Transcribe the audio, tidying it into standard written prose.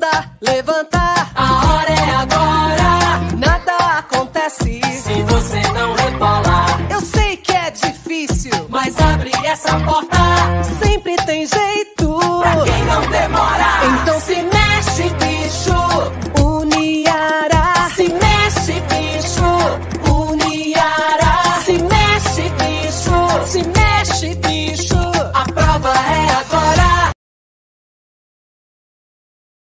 andar, levantar. A hora é agora. Nada acontece se você não rebolar. Eu sei que é difícil, mas abre essa porta